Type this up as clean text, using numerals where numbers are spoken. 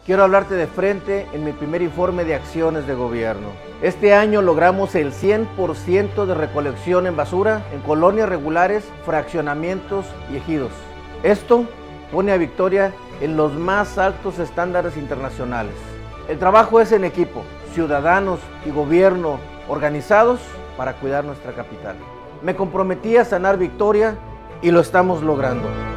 Quiero hablarte de frente en mi primer informe de acciones de gobierno. Este año logramos el 100% de recolección en basura en colonias regulares, fraccionamientos y ejidos. Esto pone a Victoria en los más altos estándares internacionales. El trabajo es en equipo, ciudadanos y gobierno organizados para cuidar nuestra capital. Me comprometí a sanar Victoria y lo estamos logrando.